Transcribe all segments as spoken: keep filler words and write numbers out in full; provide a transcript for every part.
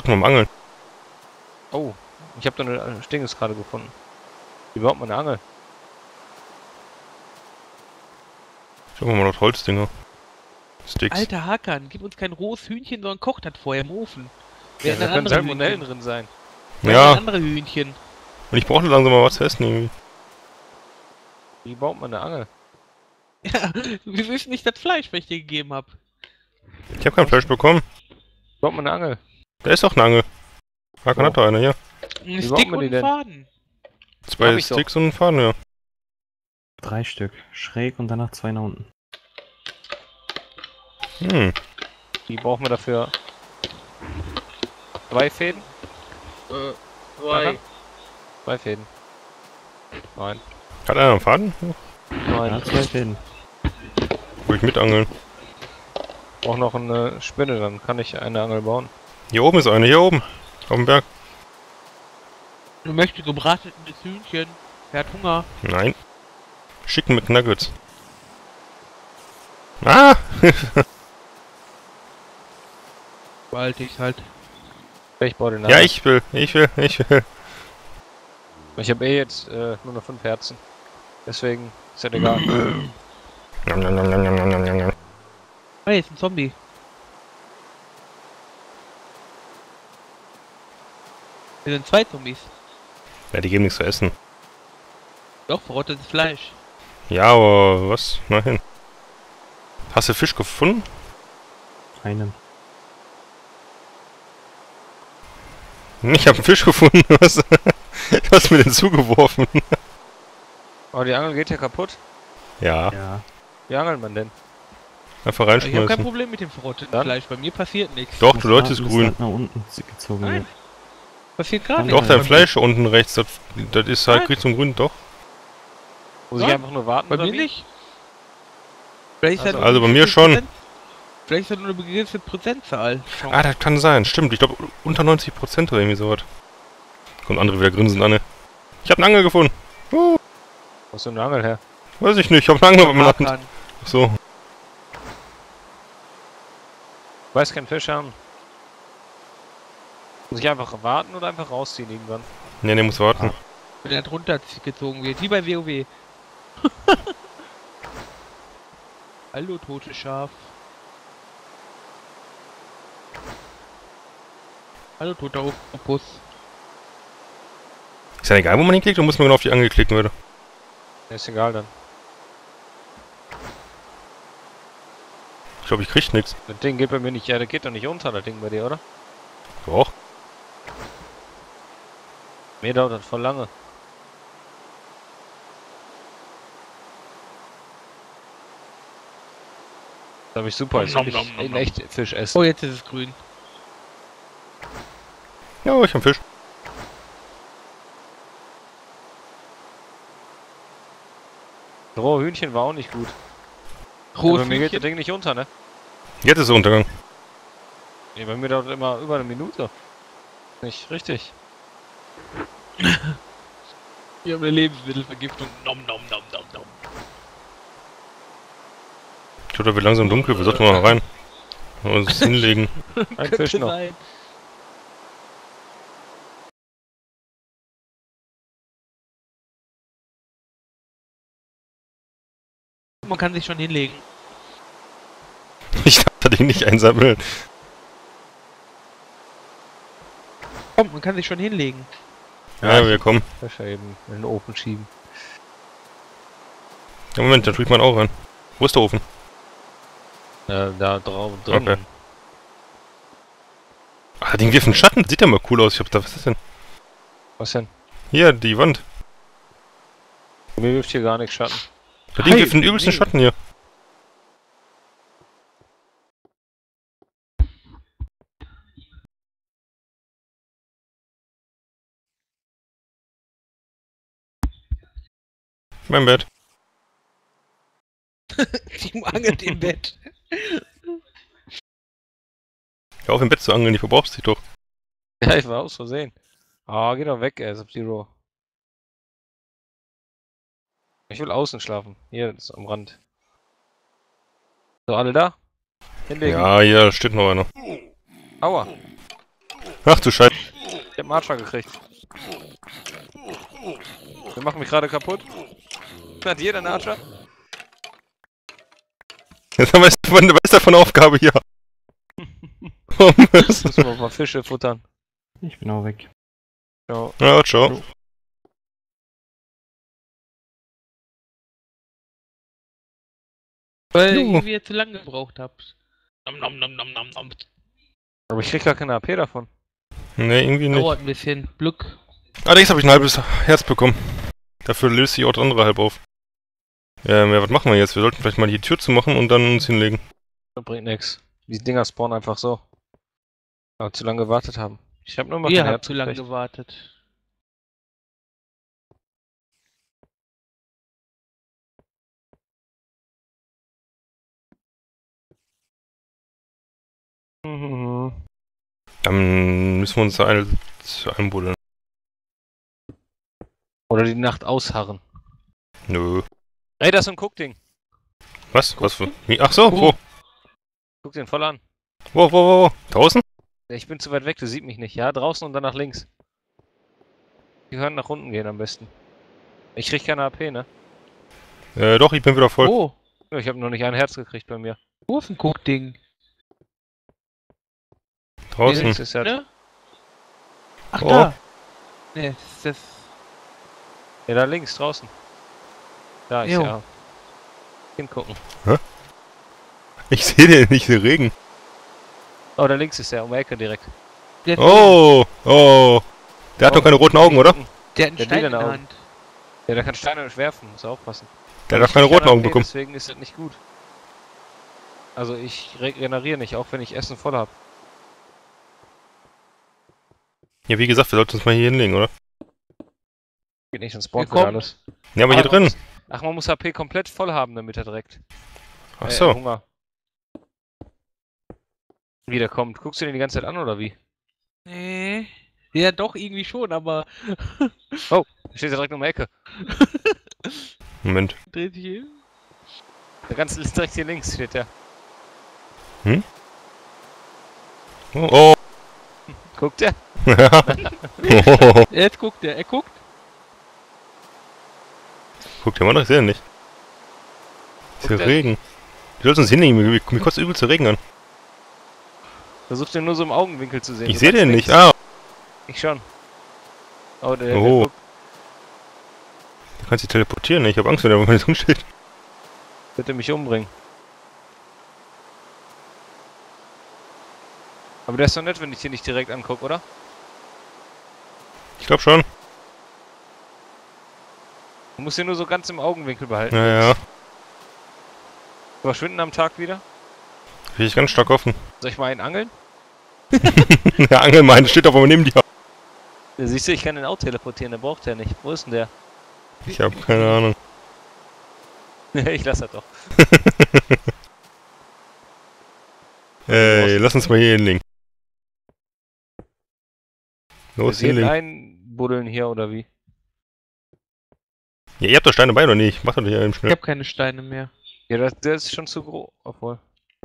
mal mal angeln. Oh, ich habe da eine Stinges gerade gefunden. Wie baut man eine Angel? Schauen wir mal noch Holzdinger. Sticks. Alter Hakan, gib uns kein rohes Hühnchen, sondern koch das vorher im Ofen. Ja, Während da ein können anderes Salmonellen Hühnchen. drin sein. Ja, Ein anderes Hühnchen. und ich brauche langsam mal was zu essen irgendwie. Wie baut man eine Angel? Ja, wir wissen nicht das Fleisch, was ich dir gegeben habe. Ich habe kein Fleisch bekommen. Wie baut man eine Angel? Da ist doch eine Angel. Hakan Wo? hat da eine, ja. Ein Wie baut Stick man und die ein denn? Faden. Zwei Hab ich doch. Sticks und ein Faden, ja. Drei Stück. Schräg und danach zwei nach unten. Hm. Wie braucht man dafür? Zwei Fäden? Äh, Zwei. Zwei Fäden. Nein. Hat einer einen Faden? Nein. Ja, zwei Fäden. Will ich mitangeln. Ich brauche noch eine Spinne, dann kann ich eine Angel bauen. Hier oben ist eine, hier oben. Auf dem Berg. Du möchtest gebratenes Hühnchen. Wer hat Hunger? Nein. Schicken mit Nuggets. Ah! Bald ich halt. Ich baue den Ja, Angel. ich will, ich will, ich will. Ich habe eh jetzt äh, nur noch fünf Herzen. Deswegen ist ja egal. Njam, njam, njam, njam, njam, njam, njam. Hey, ist ein Zombie. Wir sind zwei Zombies. Ja, die geben nichts zu essen. Doch, verrottetes Fleisch. Ja, aber was? Nein. Hast du Fisch gefunden? Einen. Ich habe einen Fisch gefunden. Was? Du hast mir den zugeworfen. Oh, die Angel geht ja kaputt. Ja, Ja. Wie angelt man denn? einfach Ich habe kein reinschmeißen. Problem mit dem verrotteten Dann? Fleisch. Bei mir passiert nichts. Doch, Muss du Leute ist warten, bis grün. das nach unten gezogen Nein. wird. Passiert gar Doch, nichts. Doch, dein Fleisch unten rechts, das, das ist halt Nein. grün zum Grün, doch. Muss ich Nein. einfach nur warten Bei oder mir wie? nicht. Vielleicht ist Also- halt Also nur bei eine mir schon. Prozent- Vielleicht ist halt nur eine begrenzte Prozentzahl. Ah, das kann sein, stimmt. Ich glaube unter neunzig Prozent oder irgendwie sowas. Kommt andere wieder grinsen an. Ich habe eine Angel gefunden. Uh, Wo ist denn eine Angel her? weiß ich nicht, ich habe eine Angel auf meiner Hand. Hakan. Ach so. Ich weiß keinen Fisch haben. Muss ich einfach warten oder einfach rausziehen irgendwann? Ne, ne, muss warten. Wenn er drunter gezogen wird. Wie bei WoW. Hallo, totes Schaf. Hallo, toter Oktopus. Ist ja egal, wo man hinklickt, dann muss man genau auf die Angel klicken, würde. Ja, ist egal dann. Ich glaube, ich krieg nichts. Das Ding geht bei mir nicht, ja, der geht doch nicht unter, das Ding bei dir, oder? Doch. Mir dauert das voll lange. Das hab ich super, jetzt hab ich einen echt Fisch essen. Oh, jetzt ist es grün. Ja, ich hab Fisch. Rohe Hühnchen war auch nicht gut. Rohes Aber mir geht das Hühnchen. Ding nicht unter, ne? Jetzt ist der Untergang. Nee, bei mir dauert immer über eine Minute. Nicht richtig. Wir haben eine Lebensmittelvergiftung. Nom nom nom nom nom. Ich glaube, da wird langsam dunkel, wir sollten mal rein. Und uns hinlegen. Ein Fisch noch. sein. Man kann sich schon hinlegen. Ich darf das Ding nicht einsammeln. Komm, man kann sich schon hinlegen. Ja, wir kommen. Fische eben in den Ofen schieben. Ja, Moment, da tue ich mal auch rein. Wo ist der Ofen? Äh, da drauf drin. Okay. Ach, das Ding wirft einen Schatten. Das sieht ja mal cool aus. Ich hab da, was ist das denn? Was denn? Hier, die Wand. Mir wirft hier gar nichts Schatten. Das Ding Hi, wirft einen übelsten nee. Schatten hier. Mein Bett. Die angelt im Bett. Hör auf im Bett zu angeln, die verbrauchst dich doch. Ja, ich war aus Versehen. Ah, geh doch weg, ey, Sub-Zero. Ich will außen schlafen. Hier, das ist am Rand. So, alle da? Hinlegen. Ja, hier steht noch einer. Aua. Ach du Scheiße. Ich hab einen Archer gekriegt. Wir machen mich gerade kaputt. Hat jeder einen Archer? Jetzt haben wir es von, was ist das für eine Aufgabe hier? Müssen wir ein paar Fische futtern. Ich bin auch weg. Ciao. Ja, ciao. Weil Jo. ihr zu lange gebraucht habt. Nom, nom, nom, nom, nom, nom. Aber ich krieg gar keine A P davon. Ne, irgendwie nicht. Dauert ein bisschen. Glück. Allerdings habe ich ein halbes Herz bekommen. Dafür löst sich auch das andere halb auf. Ähm, ja, was machen wir jetzt? Wir sollten vielleicht mal die Tür zumachen und dann uns hinlegen. Das bringt nix. Die Dinger spawnen einfach so. Aber zu lange gewartet haben. Ich hab nur mal Ihr kein habt Herz zu lange gekriegt. gewartet. Mhm. Dann müssen wir uns da eine einbuddeln. Oder die Nacht ausharren. Nö. Ey, das ist ein Guckding. Was? Was für... Wie? Ach so, wo? Guck den voll an. Wo, wo, wo, wo? Draußen? Ich bin zu weit weg, du siehst mich nicht. Ja, draußen und dann nach links. Die können nach unten gehen am besten. Ich krieg keine A P, ne? Äh, doch, ich bin wieder voll. Oh, Ja, ich habe noch nicht ein Herz gekriegt bei mir. wo ist ein Guckding? Draußen. Links ist Herz. Ne? Ach, Oh. da. Ne, das ist das. Ja, da links, draußen. Da ist Jo. ja. Hingucken. Ich sehe den nicht, den Regen. Oh, da links ist er, um die Ecke direkt. Der, Oh, oh. Der hat Oh, doch keine roten Augen, oder? der hat einen der Stein lila in der Augen. Hand. Ja, der kann Steine werfen, muss aufpassen. Der Aber hat doch ich keine krieg roten A P, Augen bekommen. Deswegen ist das nicht gut. Also ich regeneriere nicht, auch wenn ich Essen voll habe. Ja, wie gesagt, wir sollten uns mal hier hinlegen, oder? Geht nicht, dann spawnt Wir wieder kommen. alles. Ja, aber hier Ah, drin. man muss- Ach, man muss H P komplett voll haben, damit er direkt. Ach Äh, so. Hunger. Wie der kommt. Guckst du den die ganze Zeit an, oder wie? Nee. Ja, doch, irgendwie schon, aber. Der steht ja direkt um die Ecke. Moment. Dreht sich hin. Der ganze direkt hier links steht der. Oh, oh. Guckt der? oh. Jetzt guckt er, er guckt. Guck dir mal noch, ich sehe den nicht. Ist hier Guckt er? Regen. Du sollst uns hinlegen, mir, mir kotzt übel zu Regen an. Versucht den nur so im Augenwinkel zu sehen. Ich Du sehe sagst den links. nicht. Ah, Ich schon. Oh, der, Oh. der guckt. du kannst dich teleportieren. ne? Ich habe Angst, wenn der auf mir drin steht. Bitte mich umbringen. Aber der ist doch nett, wenn ich hier nicht direkt angucke, oder? Ich glaube schon. Du musst den nur so ganz im Augenwinkel behalten. Ja, ja. Verschwinden am Tag wieder? Krieg ich ganz stark offen. Soll ich mal einen angeln? Der Angelmein steht auf einmal neben dir. Ja, siehst du, ich kann den auch teleportieren, der braucht der nicht. Wo ist denn der? Ich habe keine Ahnung. Ich lass das doch. Ey, lass uns mal hier hinlegen. Los, Wir jeden hinlegen. einbuddeln hier, oder wie? Ja, ihr habt doch Steine bei, oder nicht? Macht doch nicht eben Ich schnell. habe keine Steine mehr. Ja, das, der ist schon zu groß. Obwohl.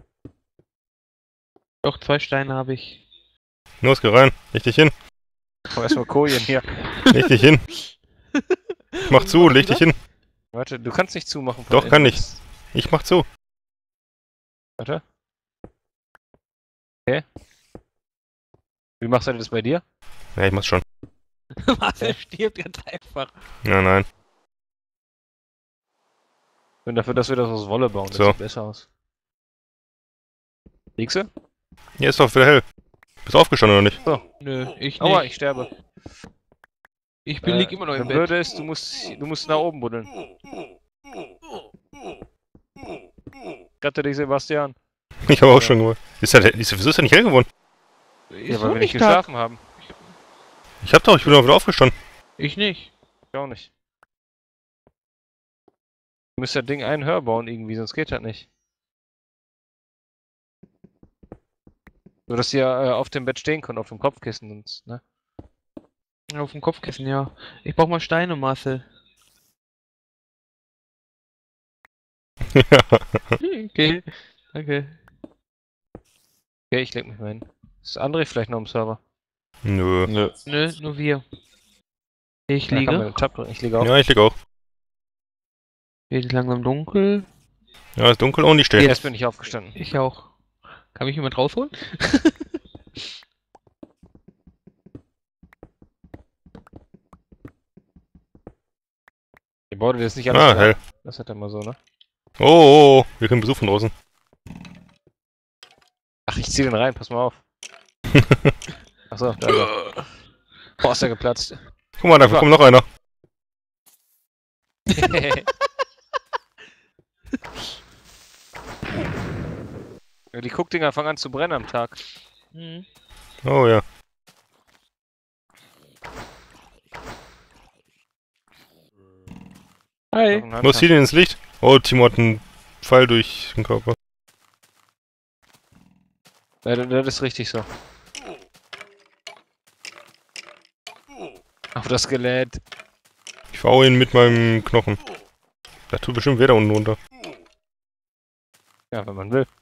Doch, zwei Steine habe ich. Los, geh rein. Leg dich hin. Aber erstmal Kojen hier. Leg dich hin. Mach zu, leg dich hin. Warte, du kannst nicht zumachen. von Doch, kann innen. ich. Ich mach zu. Warte. Okay. Wie machst du das bei dir? Ja, ich mach's schon. Marcel stirbt ganz einfach. Ja, nein. Ich bin dafür, dass wir das aus Wolle bauen. Das So. sieht besser aus. Liegst du? Hier ist doch wieder hell. Bist du aufgestanden oder nicht? Nö, ich nicht. Aua, ich sterbe. ich bin, lieg immer noch das im Bett. Blöde ist, du musst, du musst nach oben buddeln. Rette dich, Sebastian. Ich habe auch Ja. schon gemacht. Ist der, ist, wieso ist der nicht hell geworden? Ist Ja, weil noch wir nicht nicht Tag. geschlafen haben. Ich hab doch, ich bin doch wieder aufgestanden. Ich nicht. Ich auch nicht. Du musst das Ding einen Hör bauen irgendwie, sonst geht das nicht. So, dass ihr äh, auf dem Bett stehen könnt, auf dem Kopfkissen, sonst, ne? Auf dem Kopfkissen, ja. Ich brauch mal Steine, Marcel. Okay. Danke. Okay, ich leg mich mal hin. Ist André vielleicht noch im Server? Nö. Nö. Nö, nur wir. Ich Da kann man liege. den Tab drücken. Ich liege auch. Ja, ich lieg auch. Wird langsam dunkel. Ja, ist dunkel und ich stehe. Jetzt bin ich aufgestanden. Ich auch. Kann mich jemand rausholen? Ihr baut das nicht alles Ah, wieder hell. ab. Das hat er mal so, ne? Oh, oh, oh, wir kriegen Besuch von draußen. Ach, ich zieh den rein, pass mal auf. Achso, da ist er. Boah, ist er geplatzt. Guck mal, da kommt noch einer. Ja, die Guckdinger fangen an zu brennen am Tag. Mhm. Oh ja. Hi. Muss hier denn ins Licht? Oh, Timo hat einen Pfeil durch den Körper. Ja, das, das ist richtig so. Auf das Skelett. Ich verhau ihn mit meinem Knochen. Da tut bestimmt wer da unten runter. Ja, wenn man will.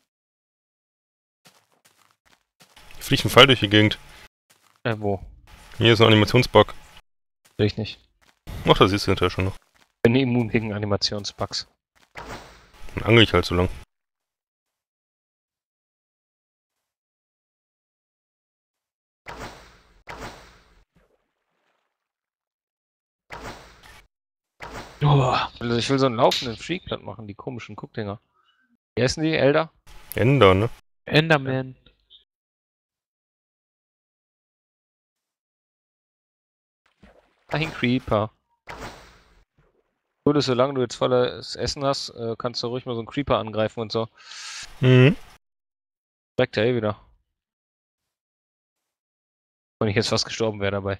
Hier fliegt ein Pfeil durch die Gegend. Äh, wo? Hier ist ein Animationsbug. Will ich nicht. Ach, das siehst du hinterher schon noch. Bin immun gegen Animationsbugs. Dann angel ich halt so lang. Oh. Also ich will so einen laufenden Freakblatt machen, die komischen Guckdinger. Wie heißen die? Elder? Ender, ne? Enderman. Ein Creeper. Gut ist, solange du jetzt volles Essen hast, äh, kannst du ruhig mal so einen Creeper angreifen und so. Mhm. Direkt ja eh wieder. Wenn ich jetzt fast gestorben wäre dabei.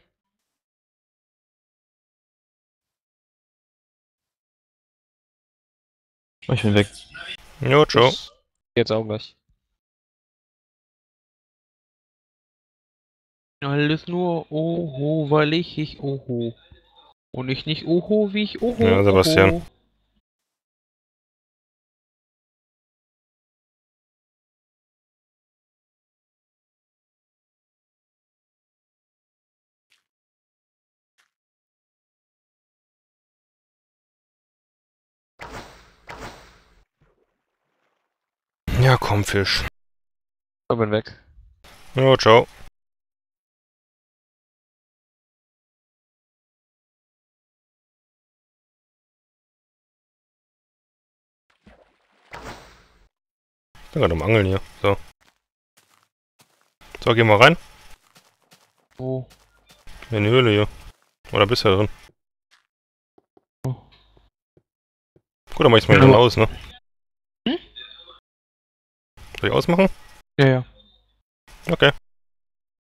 Ich bin weg. Jo, ciao. Tschüss. Jetzt auch gleich. Alles nur Oho, weil ich ich Oho. Und ich nicht Oho, wie ich Oho. Ja, Sebastian. Oho. Ja, komm, Fisch. Ich bin weg. Jo, ciao. Ich bin gerade am Angeln hier. So. So, geh mal rein. Oh. In die Höhle hier. Oder bist du da drin? Oh. Gut, dann mach ich's mal Ja, dann aber- aus, ne? Hm? Soll ich ausmachen? Ja, ja. Okay.